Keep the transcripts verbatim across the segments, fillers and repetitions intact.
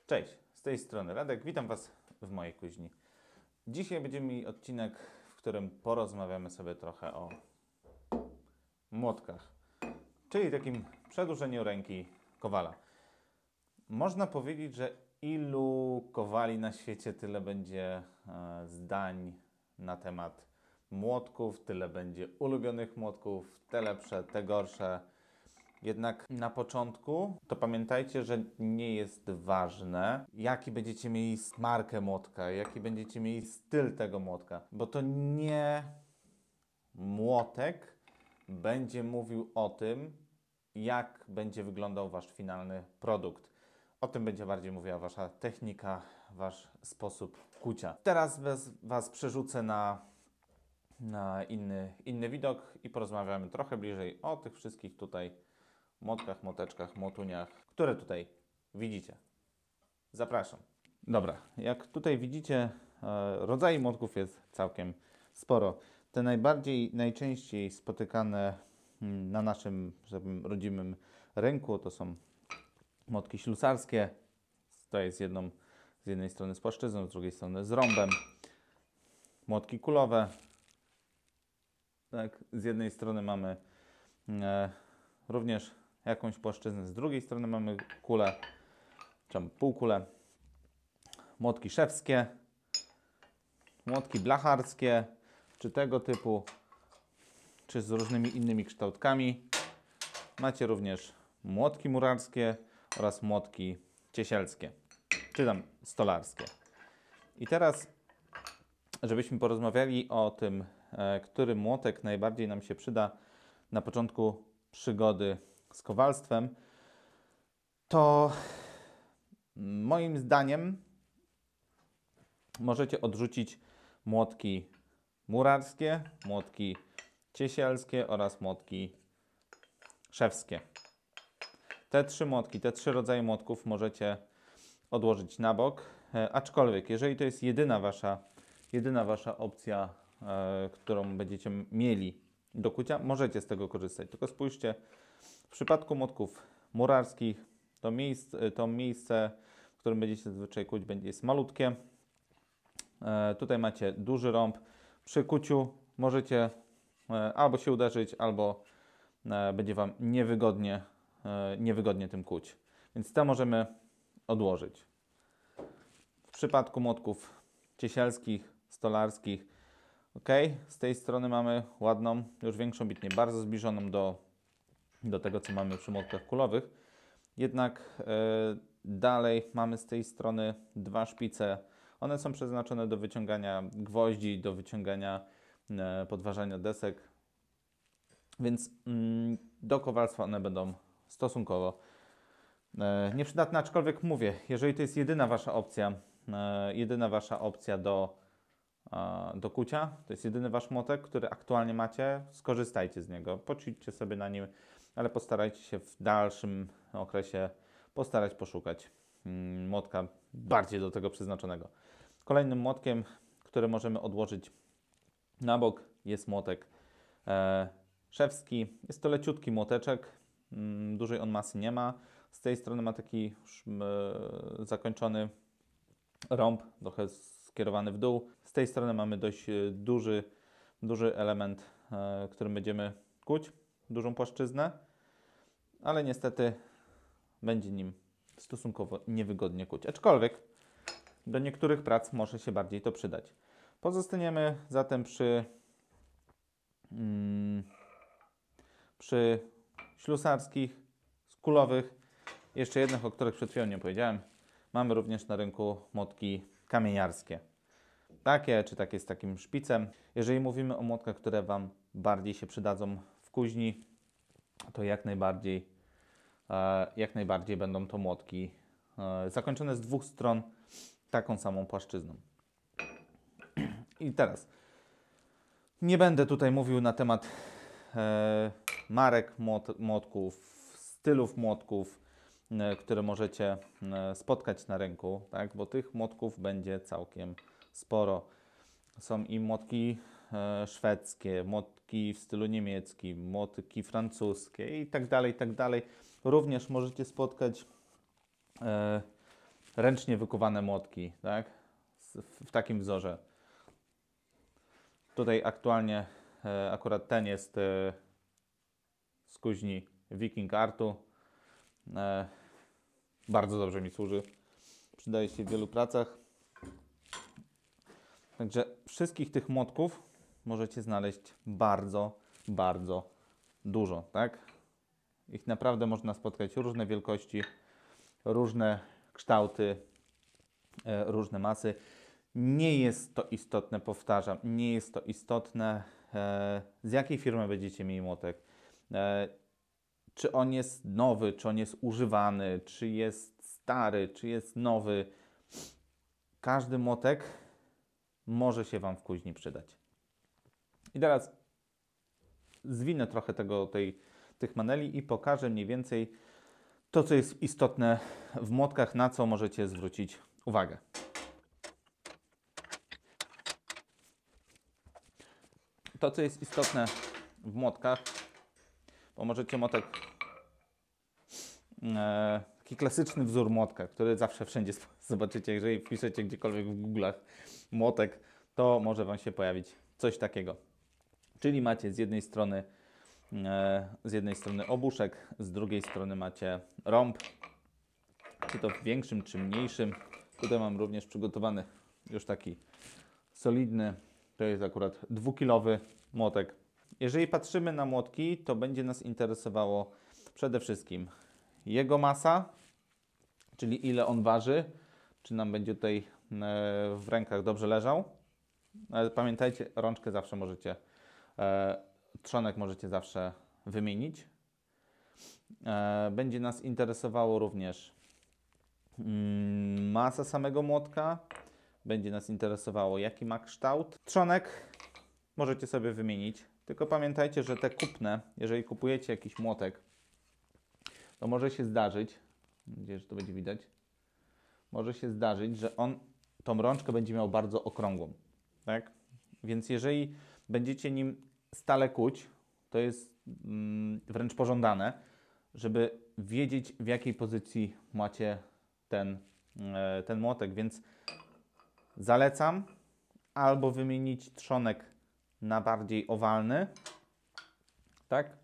Cześć, z tej strony Radek, witam Was w mojej kuźni. Dzisiaj będziemy mieli odcinek, w którym porozmawiamy sobie trochę o młotkach, czyli takim przedłużeniu ręki kowala. Można powiedzieć, że ilu kowali na świecie, tyle będzie e, zdań na temat młotków, tyle będzie ulubionych młotków, te lepsze, te gorsze. Jednak na początku to pamiętajcie, że nie jest ważne, jaki będziecie mieli markę młotka, jaki będziecie mieli styl tego młotka, bo to nie młotek będzie mówił o tym, jak będzie wyglądał Wasz finalny produkt. O tym będzie bardziej mówiła Wasza technika, Wasz sposób kucia. Teraz was, was przerzucę na, na inny, inny widok i porozmawiamy trochę bliżej o tych wszystkich tutaj młotkach, młoteczkach, młotuniach, które tutaj widzicie. Zapraszam. Dobra, jak tutaj widzicie, rodzajów młotków jest całkiem sporo. Te najbardziej, najczęściej spotykane na naszym, że powiem, rodzimym rynku to są młotki ślusarskie. To jest jedną, z jednej strony z płaszczyzną, z drugiej strony z rąbem. Młotki kulowe. Tak, z jednej strony mamy e, również jakąś płaszczyznę, z drugiej strony mamy kulę, czy półkulę. Młotki szewskie, młotki blacharskie, czy tego typu, czy z różnymi innymi kształtkami. Macie również młotki murarskie oraz młotki ciesielskie, czy tam stolarskie. I teraz, żebyśmy porozmawiali o tym, e, który młotek najbardziej nam się przyda na początku przygody z kowalstwem, to moim zdaniem możecie odrzucić młotki murarskie, młotki ciesielskie oraz młotki szewskie. Te trzy młotki, te trzy rodzaje młotków możecie odłożyć na bok, e, aczkolwiek jeżeli to jest jedyna wasza, jedyna wasza opcja, e, którą będziecie mieli do kucia, możecie z tego korzystać. Tylko spójrzcie, w przypadku młotków murarskich to miejsce, to miejsce w którym będziecie zazwyczaj kuć, będzie jest malutkie. E, tutaj macie duży rąb. Przy kuciu możecie e, albo się uderzyć, albo e, będzie Wam niewygodnie, e, niewygodnie tym kuć. Więc te możemy odłożyć. W przypadku młotków ciesielskich, stolarskich, ok, z tej strony mamy ładną, już większą bitnię, bardzo zbliżoną do, do tego, co mamy przy młotkach kulowych. Jednak e, dalej mamy z tej strony dwa szpice. One są przeznaczone do wyciągania gwoździ, do wyciągania, e, podważania desek. Więc mm, do kowalstwa one będą stosunkowo e, nieprzydatne, aczkolwiek mówię, jeżeli to jest jedyna Wasza opcja, e, jedyna Wasza opcja do, e, do kucia, to jest jedyny Wasz młotek, który aktualnie macie, skorzystajcie z niego, poćwiczcie sobie na nim, ale postarajcie się w dalszym okresie postarać poszukać mm, młotka bardziej do tego przeznaczonego. Kolejnym młotkiem, który możemy odłożyć na bok, jest młotek e, szewski. Jest to leciutki młoteczek, mm, dużej on masy nie ma. Z tej strony ma taki już, e, zakończony rąb, trochę skierowany w dół. Z tej strony mamy dość duży, duży element, e, którym będziemy kuć, dużą płaszczyznę, ale niestety będzie nim stosunkowo niewygodnie kuć. Aczkolwiek do niektórych prac może się bardziej to przydać. Pozostaniemy zatem przy, mm, przy ślusarskich, kulowych, jeszcze jednych, o których przed chwilą nie powiedziałem. Mamy również na rynku młotki kamieniarskie. Takie, czy takie z takim szpicem. Jeżeli mówimy o młotkach, które Wam bardziej się przydadzą w kuźni, to jak najbardziej, e, jak najbardziej będą to młotki e, zakończone z dwóch stron taką samą płaszczyzną. I teraz nie będę tutaj mówił na temat e, marek młot, młotków, stylów młotków, e, które możecie e, spotkać na rynku, tak? Bo tych młotków będzie całkiem sporo. Są i młotki e, szwedzkie, młotki w stylu niemieckim, młotki francuskie i tak dalej, i tak dalej. Również możecie spotkać e, ręcznie wykuwane młotki, tak? W, w takim wzorze. Tutaj aktualnie e, akurat ten jest e, z kuźni Viking Artu. E, bardzo dobrze mi służy. Przydaje się w wielu pracach. Także wszystkich tych młotków możecie znaleźć bardzo, bardzo dużo, tak? Ich naprawdę można spotkać różne wielkości, różne kształty, e, różne masy. Nie jest to istotne, powtarzam, nie jest to istotne, e, z jakiej firmy będziecie mieli młotek. E, czy on jest nowy, czy on jest używany, czy jest stary, czy jest nowy. Każdy młotek może się Wam w kuźni przydać. I teraz zwinę trochę tego, tej, tych maneli i pokażę mniej więcej to, co jest istotne w młotkach, na co możecie zwrócić uwagę. To, co jest istotne w młotkach, bo możecie młotek, e, taki klasyczny wzór młotka, który zawsze wszędzie zobaczycie, jeżeli wpiszecie gdziekolwiek w Google'ach młotek, to może Wam się pojawić coś takiego. Czyli macie z jednej strony e, z jednej strony obuszek, z drugiej strony macie rąb, czy to w większym, czy mniejszym. Tutaj mam również przygotowany już taki solidny, to jest akurat dwukilowy młotek. Jeżeli patrzymy na młotki, to będzie nas interesowało przede wszystkim jego masa, czyli ile on waży, czy nam będzie tutaj e, w rękach dobrze leżał. Ale pamiętajcie, rączkę zawsze możecie, e, trzonek możecie zawsze wymienić. E, będzie nas interesowało również mm, masa samego młotka. Będzie nas interesowało, jaki ma kształt. Trzonek możecie sobie wymienić, tylko pamiętajcie, że te kupne, jeżeli kupujecie jakiś młotek, to może się zdarzyć, mam nadzieję, że to będzie widać, może się zdarzyć, że on tą rączkę będzie miał bardzo okrągłą, tak? Więc jeżeli będziecie nim stale kuć, to jest mm, wręcz pożądane, żeby wiedzieć, w jakiej pozycji macie ten, e, ten młotek, więc zalecam albo wymienić trzonek na bardziej owalny, tak?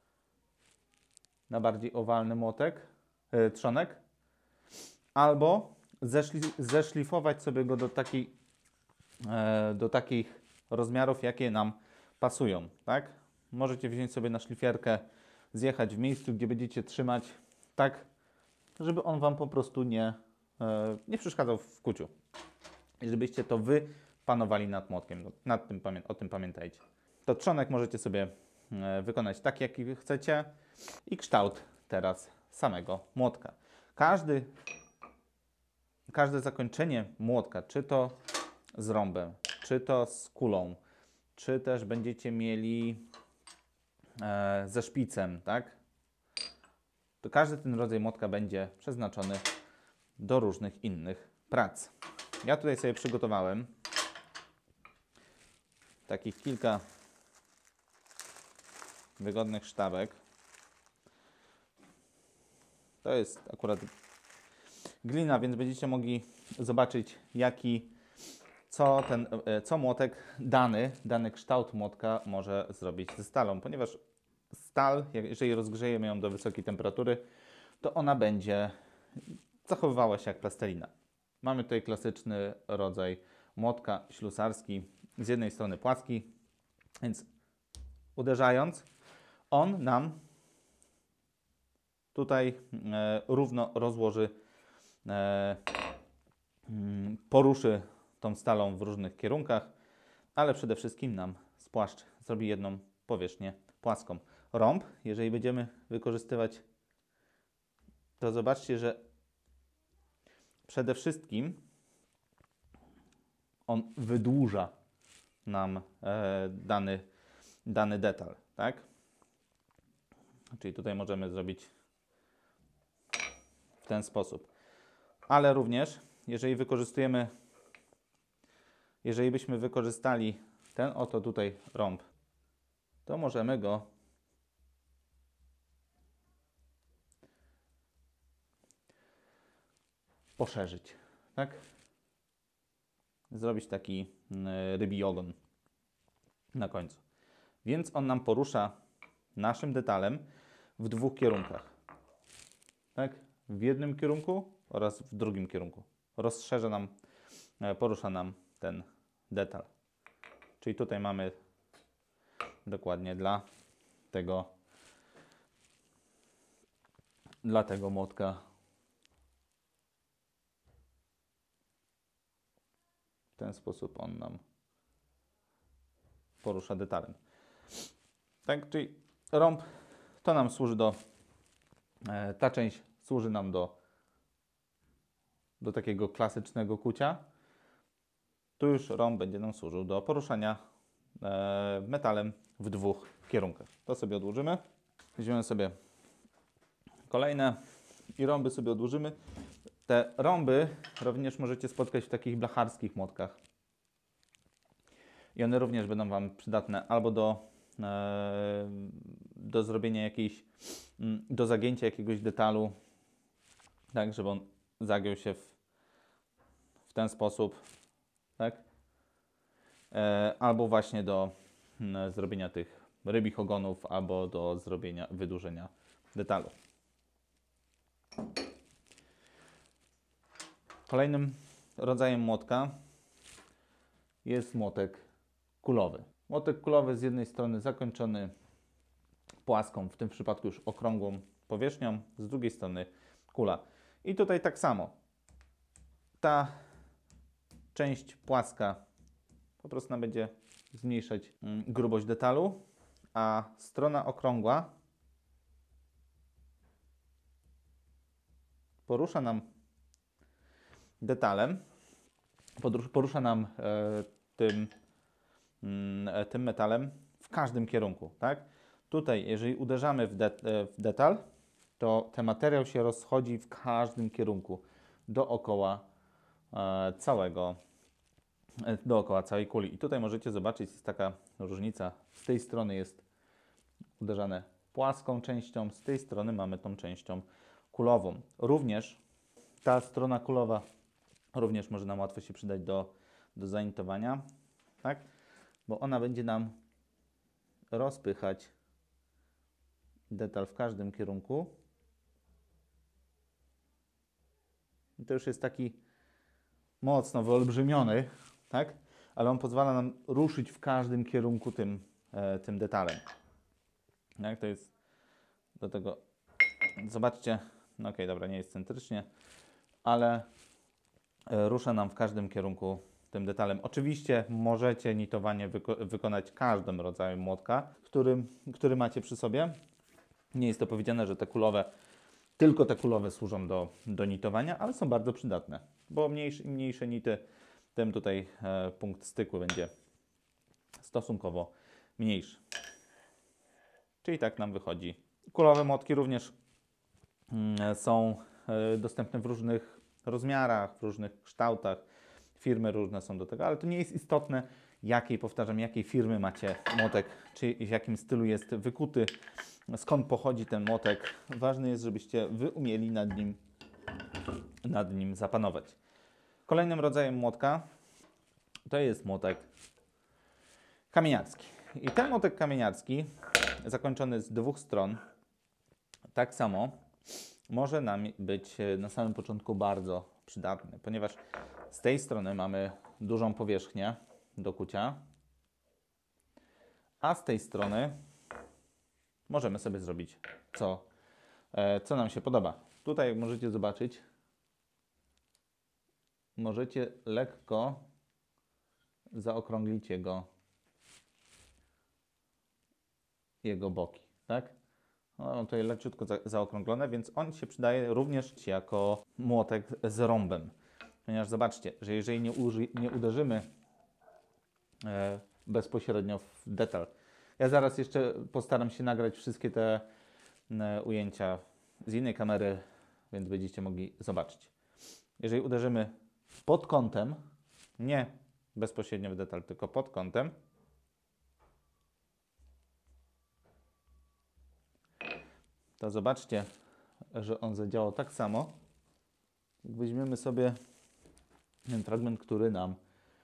Na bardziej owalny młotek, e, trzonek, albo zeszli, zeszlifować sobie go do, takiej, e, do takich rozmiarów, jakie nam pasują, tak? Możecie wziąć sobie na szlifierkę, zjechać w miejscu, gdzie będziecie trzymać, tak, żeby on Wam po prostu nie, e, nie przeszkadzał w kuciu. I żebyście to Wy panowali nad młotkiem. Nad tym, o tym pamiętajcie. To trzonek możecie sobie e, wykonać tak, jaki Wy chcecie i kształt teraz samego młotka. Każdy, każde zakończenie młotka, czy to z rąbem, czy to z kulą, czy też będziecie mieli e, ze szpicem, tak? To każdy ten rodzaj młotka będzie przeznaczony do różnych innych prac. Ja tutaj sobie przygotowałem takich kilka wygodnych sztabek. To jest akurat glina, więc będziecie mogli zobaczyć, jaki, co ten, co młotek, dany, dany kształt młotka może zrobić ze stalą, ponieważ stal, jeżeli rozgrzejemy ją do wysokiej temperatury, to ona będzie zachowywała się jak plastelina. Mamy tutaj klasyczny rodzaj młotka ślusarski, z jednej strony płaski, więc uderzając, on nam tutaj e, równo rozłoży, e, poruszy tą stalą w różnych kierunkach, ale przede wszystkim nam spłaszcz, zrobi jedną powierzchnię płaską. Rąb, jeżeli będziemy wykorzystywać, to zobaczcie, że przede wszystkim on wydłuża nam e, dany, dany detal, tak? Czyli tutaj możemy zrobić w ten sposób. Ale również, jeżeli wykorzystujemy, jeżeli byśmy wykorzystali ten oto tutaj rąb, to możemy go poszerzyć, tak? Zrobić taki rybi ogon na końcu. Więc on nam porusza naszym detalem w dwóch kierunkach. Tak? W jednym kierunku oraz w drugim kierunku. Rozszerza nam, porusza nam ten detal. Czyli tutaj mamy dokładnie dla tego, dla tego młotka w ten sposób on nam porusza detalem. Tak, czyli rąb to nam służy do, e, ta część służy nam do, do takiego klasycznego kucia. Tu już rąb będzie nam służył do poruszania e, metalem w dwóch kierunkach. To sobie odłożymy. Weźmiemy sobie kolejne i rąby sobie odłożymy. Te rąby również możecie spotkać w takich blacharskich młotkach. I one również będą Wam przydatne albo do, e, do zrobienia jakiejś, do zagięcia jakiegoś detalu, tak, żeby on zagiął się w, w ten sposób, tak, e, albo właśnie do m, zrobienia tych rybich ogonów, albo do zrobienia, wydłużenia detalu. Kolejnym rodzajem młotka jest młotek kulowy. Młotek kulowy z jednej strony zakończony płaską, w tym przypadku już okrągłą powierzchnią, z drugiej strony kula. I tutaj tak samo. Ta część płaska po prostu nam będzie zmniejszać grubość detalu, a strona okrągła porusza nam detalem, porusza nam e, tym, e, tym metalem w każdym kierunku, tak? Tutaj, jeżeli uderzamy w, de w detal, to ten materiał się rozchodzi w każdym kierunku dookoła e, całego, e, dookoła całej kuli. I tutaj możecie zobaczyć, jest taka różnica. Z tej strony jest uderzane płaską częścią, z tej strony mamy tą częścią kulową. Również ta strona kulowa również może nam łatwo się przydać do, do zaintowania, tak? Bo ona będzie nam rozpychać detal w każdym kierunku. I to już jest taki mocno wyolbrzymiony, tak? Ale on pozwala nam ruszyć w każdym kierunku tym, e, tym detalem. Jak to jest do tego, zobaczcie, no okej, dobra, nie jest centrycznie, ale e, rusza nam w każdym kierunku tym detalem. Oczywiście możecie nitowanie wyko wykonać każdym rodzajem młotka, który, który macie przy sobie. Nie jest to powiedziane, że te kulowe, tylko te kulowe służą do, do nitowania, ale są bardzo przydatne, bo mniejsze, mniejsze nity, tym tutaj e, punkt styku będzie stosunkowo mniejszy. Czyli tak nam wychodzi. Kulowe młotki również mm, są e, dostępne w różnych rozmiarach, w różnych kształtach. Firmy różne są do tego, ale to nie jest istotne, jakiej, powtarzam, jakiej firmy macie młotek, czy w jakim stylu jest wykuty, skąd pochodzi ten młotek. Ważne jest, żebyście wy umieli nad nim, nad nim zapanować. Kolejnym rodzajem młotka to jest młotek kamieniarski. I ten młotek kamieniarski, zakończony z dwóch stron, tak samo może nam być na samym początku bardzo przydatny, ponieważ z tej strony mamy dużą powierzchnię do kucia, a z tej strony możemy sobie zrobić co, co nam się podoba. Tutaj, jak możecie zobaczyć, możecie lekko zaokrąglić jego, jego boki, tak? No, tutaj leciutko za, zaokrąglone, więc on się przydaje również jako młotek z rąbem. Ponieważ zobaczcie, że jeżeli nie, uży, nie uderzymy e, bezpośrednio w detal. Ja zaraz jeszcze postaram się nagrać wszystkie te e, ujęcia z innej kamery, więc będziecie mogli zobaczyć. Jeżeli uderzymy pod kątem, nie bezpośrednio w detal, tylko pod kątem, to zobaczcie, że on zadziałał tak samo, Jak weźmiemy sobie ten fragment, który nam,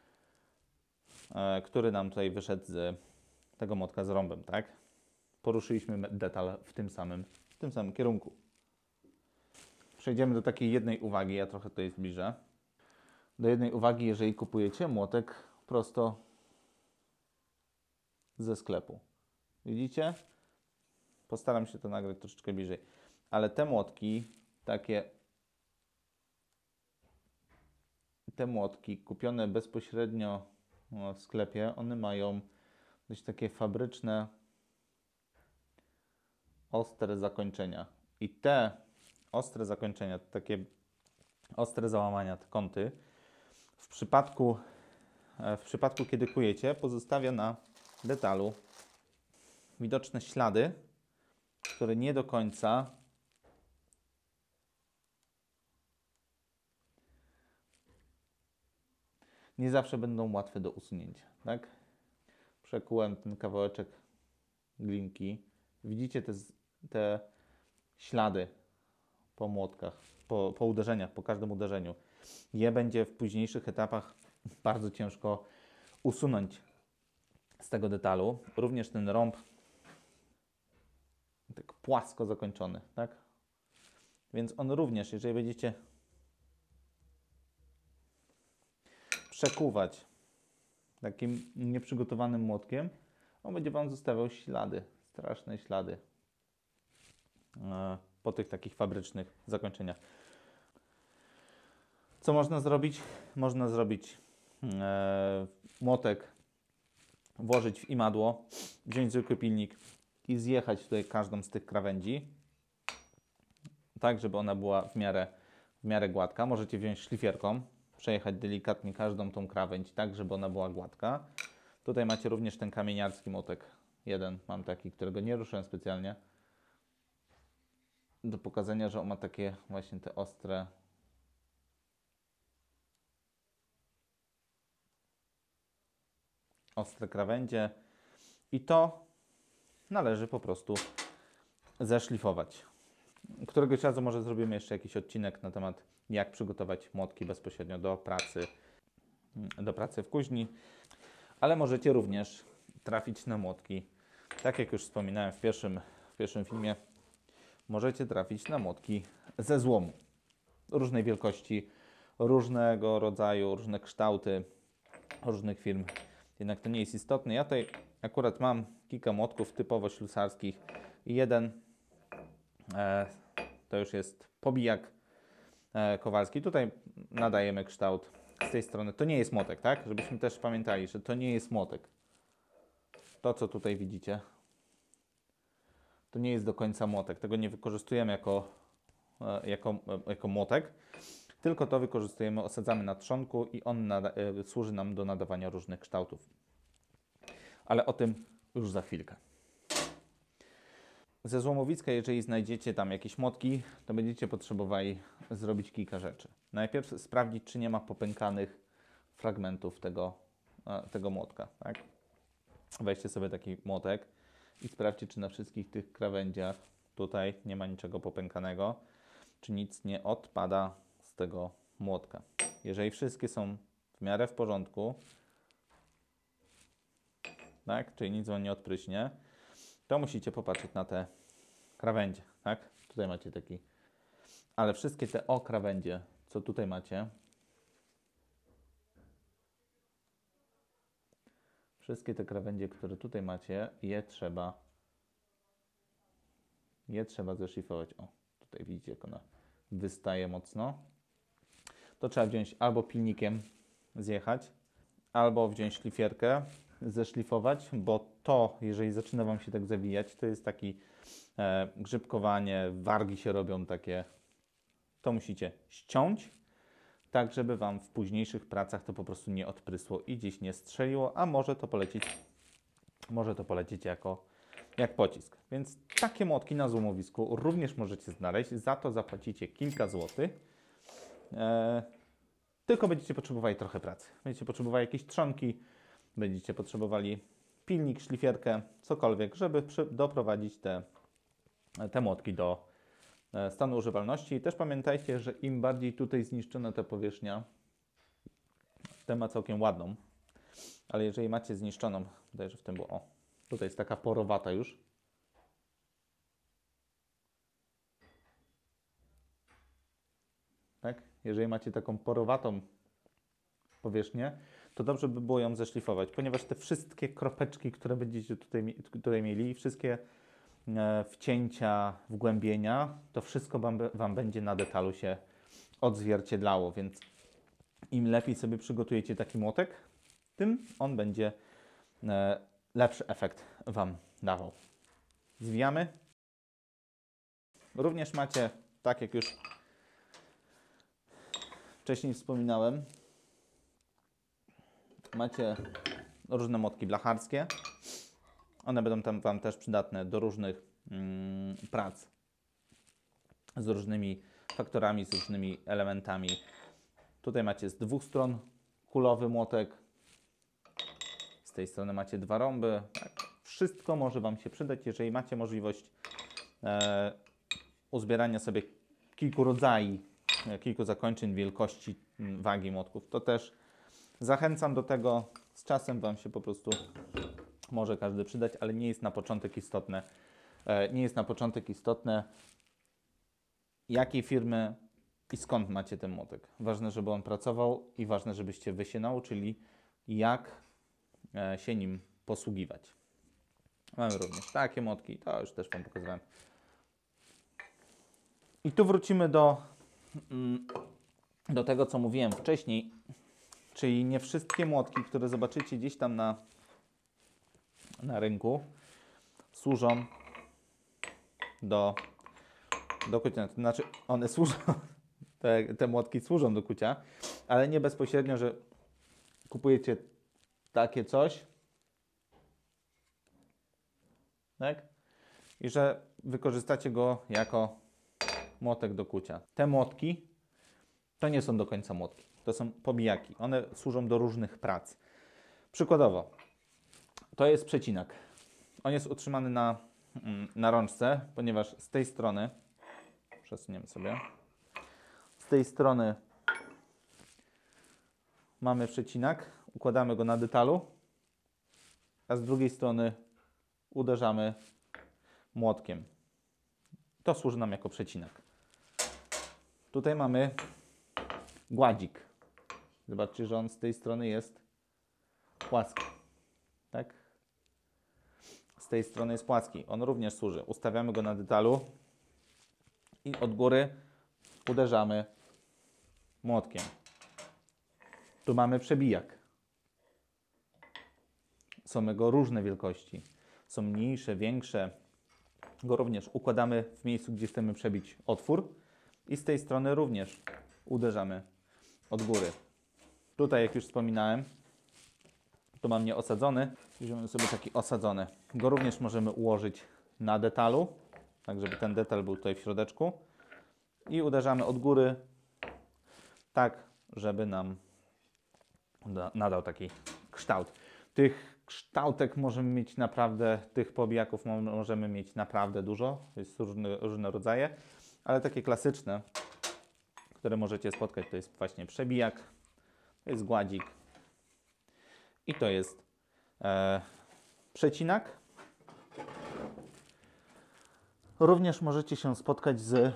e, który nam tutaj wyszedł z tego młotka z rąbem, tak? Poruszyliśmy detal w tym samym, w tym samym kierunku. Przejdziemy do takiej jednej uwagi, ja trochę tutaj zbliżę. Do jednej uwagi, jeżeli kupujecie młotek prosto ze sklepu. Widzicie? Postaram się to nagrać troszeczkę bliżej. Ale te młotki, takie te młotki kupione bezpośrednio w sklepie, one mają dość takie fabryczne, ostre zakończenia. I te ostre zakończenia, takie ostre załamania, te kąty, w przypadku, w przypadku kiedy kujecie, pozostawia na detalu widoczne ślady, które nie do końca nie zawsze będą łatwe do usunięcia, tak? Przekułem ten kawałeczek glinki. Widzicie te, te ślady po młotkach, po, po uderzeniach, po każdym uderzeniu. Je będzie w późniejszych etapach bardzo ciężko usunąć z tego detalu. Również ten rąb tak płasko zakończony, tak? Więc on również, jeżeli będziecie przekuwać takim nieprzygotowanym młotkiem, on będzie Wam zostawiał ślady, straszne ślady po tych takich fabrycznych zakończeniach. Co można zrobić? Można zrobić e, młotek, włożyć w imadło, wziąć zwykły pilnik i zjechać tutaj każdą z tych krawędzi, tak żeby ona była w miarę, w miarę gładka. Możecie wziąć szlifierką, przejechać delikatnie każdą tą krawędź, tak żeby ona była gładka. Tutaj macie również ten kamieniarski młotek. Jeden mam taki, którego nie ruszyłem specjalnie, do pokazania, że on ma takie właśnie te ostre ostre krawędzie i to należy po prostu zeszlifować. Któregoś razu może zrobimy jeszcze jakiś odcinek na temat, jak przygotować młotki bezpośrednio do pracy, do pracy w kuźni, ale możecie również trafić na młotki, tak jak już wspominałem w pierwszym, w pierwszym filmie, możecie trafić na młotki ze złomu różnej wielkości, różnego rodzaju, różne kształty, różnych firm. Jednak to nie jest istotne. Ja tutaj akurat mam kilka młotków typowo ślusarskich i jeden e, to już jest pobijak e, kowalski. Tutaj nadajemy kształt z tej strony. To nie jest młotek, tak? Żebyśmy też pamiętali, że to nie jest młotek. To, co tutaj widzicie, to nie jest do końca młotek. Tego nie wykorzystujemy jako, e, jako, e, jako młotek, tylko to wykorzystujemy, osadzamy na trzonku i on nada, e, służy nam do nadawania różnych kształtów. Ale o tym już za chwilkę. Ze złomowiska, jeżeli znajdziecie tam jakieś młotki, to będziecie potrzebowali zrobić kilka rzeczy. Najpierw sprawdzić, czy nie ma popękanych fragmentów tego, tego młotka. Tak? Weźcie sobie taki młotek i sprawdźcie, czy na wszystkich tych krawędziach tutaj nie ma niczego popękanego, czy nic nie odpada z tego młotka. Jeżeli wszystkie są w miarę w porządku, tak, czyli nic Wam nie odpryśnie, to musicie popatrzeć na te krawędzie, tak? Tutaj macie taki, ale wszystkie te o krawędzie, co tutaj macie, wszystkie te krawędzie, które tutaj macie, je trzeba, je trzeba zeszlifować. O, tutaj widzicie, jak ona wystaje mocno. To trzeba wziąć albo pilnikiem zjechać, albo wziąć szlifierkę, zeszlifować, bo to, jeżeli zaczyna Wam się tak zawijać, to jest taki e, grzybkowanie, wargi się robią takie. To musicie ściąć, tak żeby Wam w późniejszych pracach to po prostu nie odprysło i gdzieś nie strzeliło, a może to polecieć, może to polecieć jako jak pocisk. Więc takie młotki na złomowisku również możecie znaleźć, za to zapłacicie kilka złotych. E, tylko będziecie potrzebowali trochę pracy. Będziecie potrzebowali jakieś trzonki, będziecie potrzebowali pilnik, szlifierkę, cokolwiek, żeby przy, doprowadzić te, te młotki do, e, stanu używalności. I też pamiętajcie, że im bardziej tutaj zniszczona ta powierzchnia, ta ma całkiem ładną, ale jeżeli macie zniszczoną, bodajże w tym było, o, tutaj jest taka porowata już. Tak? Jeżeli macie taką porowatą powierzchnię, to dobrze by było ją zeszlifować, ponieważ te wszystkie kropeczki, które będziecie tutaj, tutaj mieli, wszystkie e, wcięcia, wgłębienia, to wszystko wam, wam będzie na detalu się odzwierciedlało, więc im lepiej sobie przygotujecie taki młotek, tym on będzie e, lepszy efekt wam dawał. Zwijamy. Również macie, tak jak już wcześniej wspominałem, macie różne młotki blacharskie. One będą tam wam też przydatne do różnych mm, prac z różnymi faktorami, z różnymi elementami. Tutaj macie z dwóch stron kulowy młotek. Z tej strony macie dwa rąby. Tak. Wszystko może wam się przydać, jeżeli macie możliwość e, uzbierania sobie kilku rodzajów, kilku zakończeń wielkości, wagi młotków. To też zachęcam do tego. Z czasem wam się po prostu może każdy przydać, ale nie jest na początek istotne, e, nie jest na początek istotne, jakiej firmy i skąd macie ten młotek. Ważne, żeby on pracował i ważne, żebyście wy się nauczyli, jak e, się nim posługiwać. Mamy również takie młotki, to już też wam pokazywałem. I tu wrócimy do, do tego, co mówiłem wcześniej, czyli nie wszystkie młotki, które zobaczycie gdzieś tam na, na rynku, służą do, do kucia. To znaczy, one służą, te, te młotki służą do kucia, ale nie bezpośrednio, że kupujecie takie coś, tak? I że wykorzystacie go jako młotek do kucia. Te młotki to nie są do końca młotki, to są pobijaki. One służą do różnych prac. Przykładowo, to jest przecinak. On jest utrzymany na, na rączce, ponieważ z tej strony, przesuniemy sobie, z tej strony mamy przecinak, układamy go na detalu, a z drugiej strony uderzamy młotkiem. To służy nam jako przecinak. Tutaj mamy gładzik. Zobaczcie, że on z tej strony jest płaski. Tak? Z tej strony jest płaski. On również służy. Ustawiamy go na detalu i od góry uderzamy młotkiem. Tu mamy przebijak. Są jego różne wielkości. Są mniejsze, większe. Go również układamy w miejscu, gdzie chcemy przebić otwór. I z tej strony również uderzamy od góry. Tutaj, jak już wspominałem, tu mam nieosadzony. Weźmiemy sobie taki osadzony. Go również możemy ułożyć na detalu, tak żeby ten detal był tutaj w środeczku. I uderzamy od góry, tak żeby nam nadał taki kształt. Tych kształtek możemy mieć naprawdę, tych pobijaków możemy mieć naprawdę dużo. Jest różne, różne rodzaje, ale takie klasyczne, które możecie spotkać, to jest właśnie przebijak, to jest gładzik i to jest e, przecinak. Również możecie się spotkać z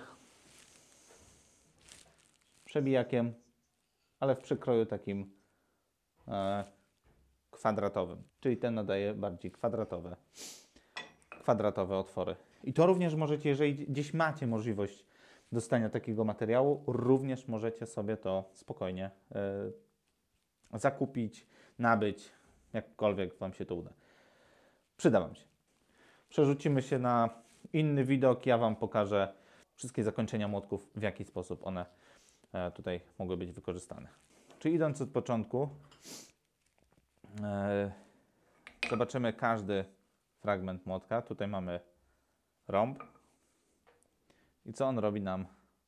przebijakiem, ale w przekroju takim e, kwadratowym, czyli ten nadaje bardziej kwadratowe, kwadratowe otwory. I to również możecie, jeżeli gdzieś macie możliwość dostania takiego materiału, również możecie sobie to spokojnie y, zakupić, nabyć, jakkolwiek wam się to uda. Przyda wam się. Przerzucimy się na inny widok, ja wam pokażę wszystkie zakończenia młotków, w jaki sposób one y, tutaj mogły być wykorzystane. Czyli idąc od początku, y, zobaczymy każdy fragment młotka. Tutaj mamy rąb. I co on robi nam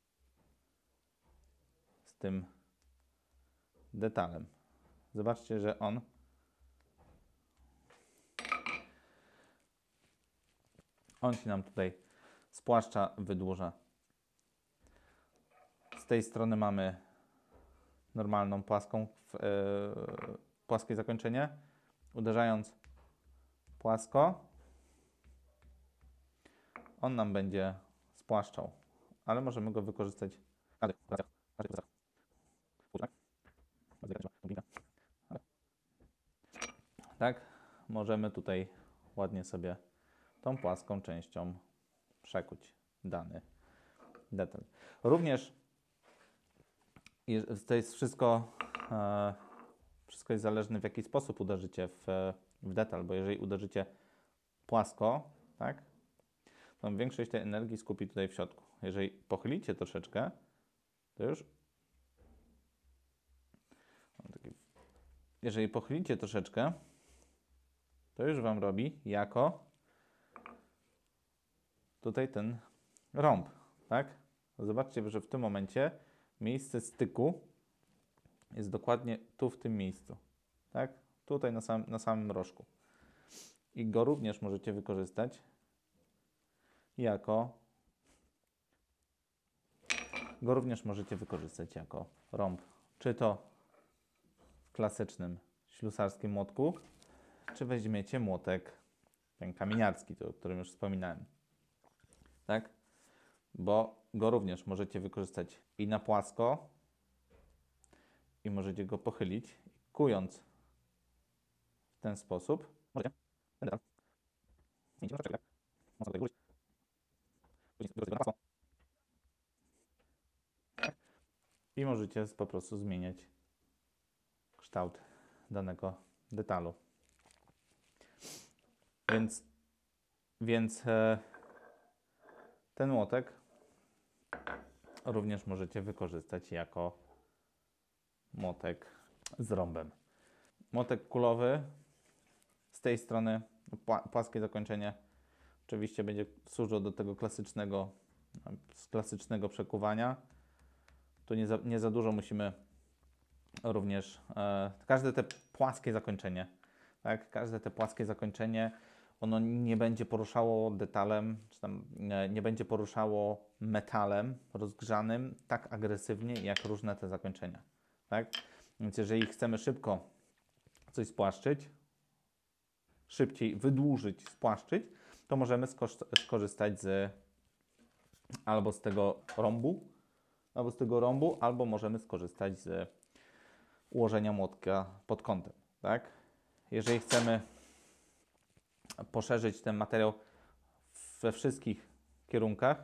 z tym detalem? Zobaczcie, że on on się nam tutaj spłaszcza, wydłuża Z tej strony mamy normalną, płaską, yy, płaskie zakończenie. Uderzając płasko, on nam będzie spłaszczał, ale możemy go wykorzystać. Tak, możemy tutaj ładnie sobie tą płaską częścią przekuć dany detal. Również to jest wszystko, e, wszystko jest zależne, w jaki sposób uderzycie w, w detal, bo jeżeli uderzycie płasko, tak, to większość tej energii skupi tutaj w środku. Jeżeli pochylicie troszeczkę, to już jeżeli pochylicie troszeczkę, to już Wam robi jako tutaj ten rąb, tak? Zobaczcie, że w tym momencie miejsce styku jest dokładnie tu w tym miejscu, tak? Tutaj na, sam, na samym rożku. I go również możecie wykorzystać jako go również możecie wykorzystać jako rąb. Czy to w klasycznym ślusarskim młotku, czy weźmiecie młotek ten kamieniarski, to, o którym już wspominałem. Tak? Bo go również możecie wykorzystać i na płasko, i możecie go pochylić, kując w ten sposób. Możecie ten detal zmienić troszeczkę, tak? Mocno tutaj włożyć. Później wykorzystać go na płasko. Tak? I możecie po prostu zmieniać kształt danego detalu. Więc, więc e, ten młotek również możecie wykorzystać jako młotek z rąbem. Młotek kulowy z tej strony, płaskie zakończenie, oczywiście będzie służył do tego klasycznego, klasycznego przekuwania. Tu nie za, nie za dużo musimy również, e, każde te płaskie zakończenie, tak, każde te płaskie zakończenie, ono nie będzie poruszało detalem, czy tam nie, nie będzie poruszało metalem rozgrzanym tak agresywnie, jak różne te zakończenia, tak? Więc jeżeli chcemy szybko coś spłaszczyć, szybciej wydłużyć, spłaszczyć, to możemy skorzystać z albo z tego rąbu, albo z tego rąbu, albo możemy skorzystać z ułożenia młotka pod kątem, tak? Jeżeli chcemy poszerzyć ten materiał we wszystkich kierunkach,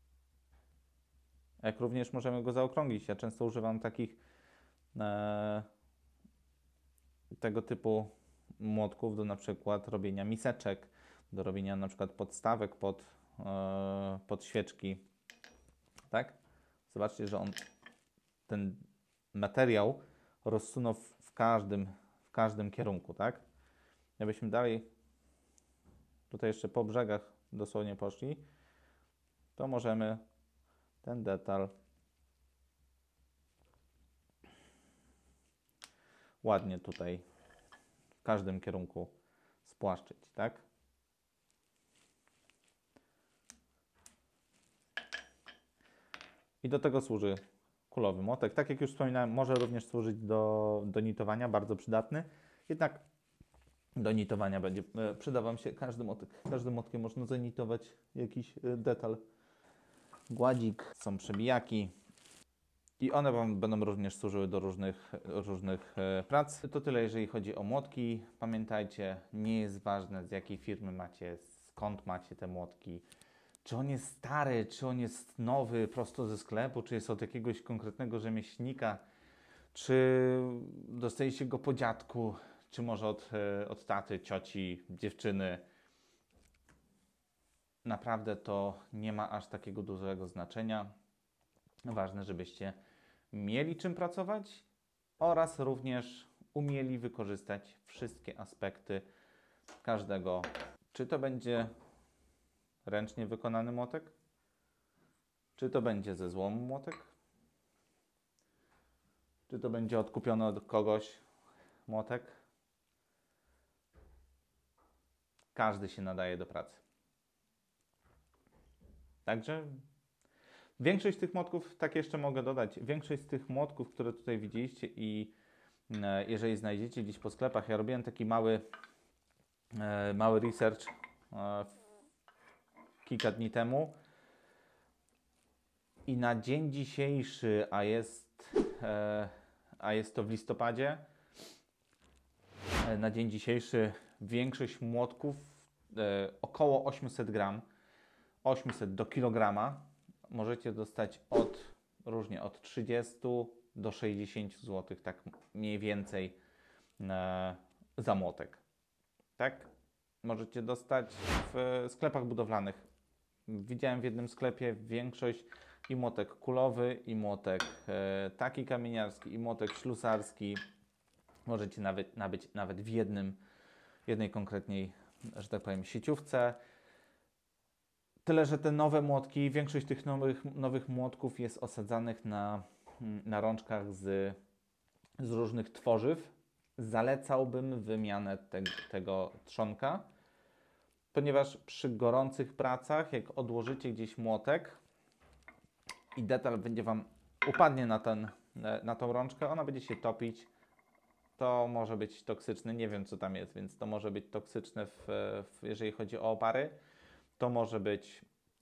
jak również możemy go zaokrąglić. Ja często używam takich e, tego typu młotków do na przykład robienia miseczek, do robienia na przykład podstawek pod, e, pod świeczki, tak? Zobaczcie, że on ten materiał rozsunął w, w każdym w każdym kierunku, tak? Jakbyśmy dalej tutaj jeszcze po brzegach dosłownie poszli, to możemy ten detal ładnie tutaj w każdym kierunku spłaszczyć, tak? I do tego służy kulowy młotek. Tak jak już wspominałem, może również służyć do, do nitowania, bardzo przydatny. Jednak do nitowania będzie e, przyda Wam się każdy młotek. Każdym młotkiem można zanitować jakiś e, detal. Gładzik, są przebijaki i one Wam będą również służyły do różnych, różnych e, prac. To tyle, jeżeli chodzi o młotki. Pamiętajcie, nie jest ważne, z jakiej firmy macie, skąd macie te młotki. Czy on jest stary, czy on jest nowy, prosto ze sklepu, czy jest od jakiegoś konkretnego rzemieślnika, czy dostaliście go po dziadku, czy może od, od taty, cioci, dziewczyny. Naprawdę to nie ma aż takiego dużego znaczenia. Ważne, żebyście mieli czym pracować oraz również umieli wykorzystać wszystkie aspekty każdego. Czy to będzie ręcznie wykonany młotek? Czy to będzie ze złomu młotek? Czy to będzie odkupiony od kogoś młotek? Każdy się nadaje do pracy. Także Większość z tych młotków, tak jeszcze mogę dodać, większość z tych młotków, które tutaj widzieliście i e, jeżeli znajdziecie gdzieś po sklepach, ja robiłem taki mały, e, mały research e, kilka dni temu i na dzień dzisiejszy, a jest, e, a jest to w listopadzie, e, na dzień dzisiejszy większość młotków, e, około osiemset gram, osiemset do kilograma, możecie dostać od, różnie, od trzydziestu do sześćdziesięciu złotych, tak mniej więcej e, za młotek. Tak? Możecie dostać w sklepach budowlanych. Widziałem w jednym sklepie większość i młotek kulowy, i młotek e, taki kamieniarski, i młotek ślusarski. Możecie nawet nabyć nawet w jednym, jednej konkretnej, że tak powiem, sieciówce. Tyle, że te nowe młotki, większość tych nowych, nowych młotków jest osadzanych na, na rączkach z, z różnych tworzyw. Zalecałbym wymianę te, tego trzonka, ponieważ przy gorących pracach, jak odłożycie gdzieś młotek i detal będzie Wam upadnie na, ten, na tą rączkę, ona będzie się topić, to może być toksyczne. Nie wiem, co tam jest, więc to może być toksyczne, w, w, jeżeli chodzi o opary. To może być,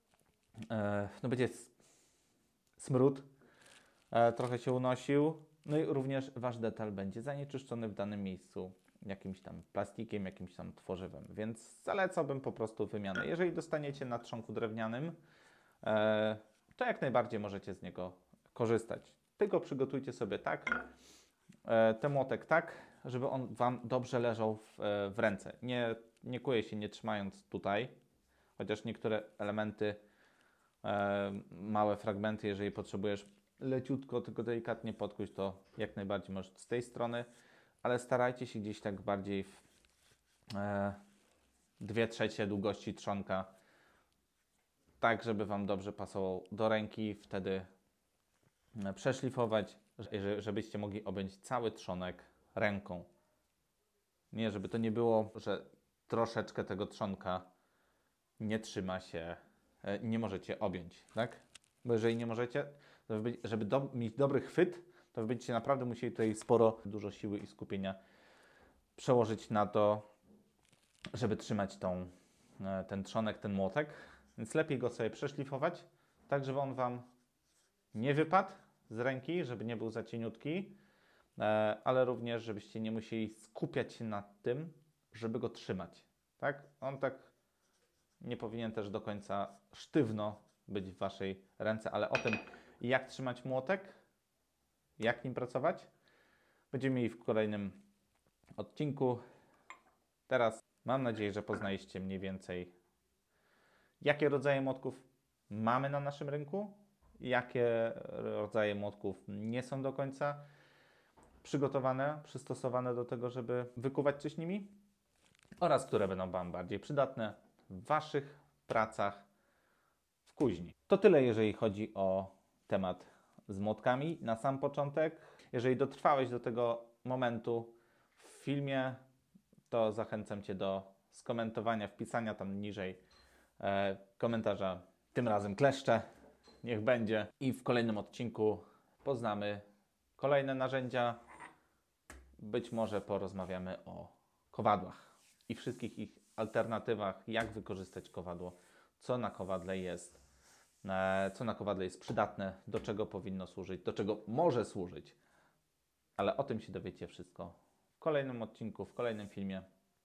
e, no będzie smród, e, trochę się unosił, no i również Wasz detal będzie zanieczyszczony w danym miejscu jakimś tam plastikiem, jakimś tam tworzywem, więc zalecałbym po prostu wymianę. Jeżeli dostaniecie na trzonku drewnianym, e, to jak najbardziej możecie z niego korzystać. Tylko przygotujcie sobie tak, e, ten młotek tak, żeby on Wam dobrze leżał w, e, w ręce. Nie, nie kuje się nie trzymając tutaj, chociaż niektóre elementy, e, małe fragmenty, jeżeli potrzebujesz leciutko, tylko delikatnie podkuć, to jak najbardziej możesz z tej strony, ale starajcie się gdzieś tak bardziej w e, dwie trzecie długości trzonka, tak żeby Wam dobrze pasował do ręki, wtedy przeszlifować, żebyście mogli objąć cały trzonek ręką. Nie, żeby to nie było, że troszeczkę tego trzonka nie trzyma się, nie możecie objąć, tak? Bo jeżeli nie możecie, to wy, żeby do, mieć dobry chwyt, to wy będziecie naprawdę musieli tutaj sporo, dużo siły i skupienia przełożyć na to, żeby trzymać tą, ten trzonek, ten młotek. Więc lepiej go sobie przeszlifować, tak żeby on Wam nie wypadł z ręki, żeby nie był za cieniutki, ale również, żebyście nie musieli skupiać się nad tym, żeby go trzymać, tak? On tak nie powinien też do końca sztywno być w Waszej ręce, ale o tym, jak trzymać młotek, jak nim pracować, będziemy mieli w kolejnym odcinku. Teraz mam nadzieję, że poznaliście mniej więcej, jakie rodzaje młotków mamy na naszym rynku, jakie rodzaje młotków nie są do końca przygotowane, przystosowane do tego, żeby wykuwać coś nimi, oraz które będą Wam bardziej przydatne w Waszych pracach w kuźni. To tyle, jeżeli chodzi o temat z młotkami. Na sam początek, jeżeli dotrwałeś do tego momentu w filmie, to zachęcam Cię do skomentowania, wpisania tam niżej e, komentarza. Tym razem kleszcze, niech będzie. I w kolejnym odcinku poznamy kolejne narzędzia. Być może porozmawiamy o kowadłach i wszystkich ich alternatywach, jak wykorzystać kowadło, co na kowadle jest, co na kowadle jest przydatne, do czego powinno służyć, do czego może służyć. Ale o tym się dowiecie wszystko w kolejnym odcinku, w kolejnym filmie.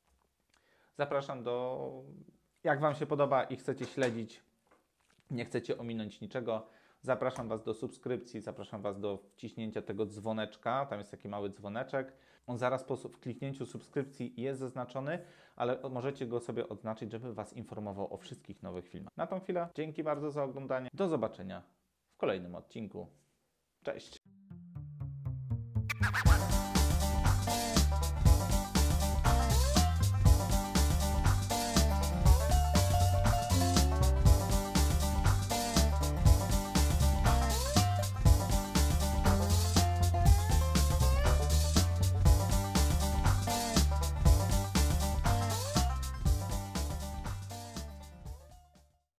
Zapraszam do, jak Wam się podoba i chcecie śledzić, nie chcecie ominąć niczego, zapraszam Was do subskrypcji, zapraszam Was do wciśnięcia tego dzwoneczka, tam jest taki mały dzwoneczek. On zaraz po kliknięciu subskrypcji jest zaznaczony, ale możecie go sobie odznaczyć, żeby Was informował o wszystkich nowych filmach. Na tą chwilę dzięki bardzo za oglądanie. Do zobaczenia w kolejnym odcinku. Cześć!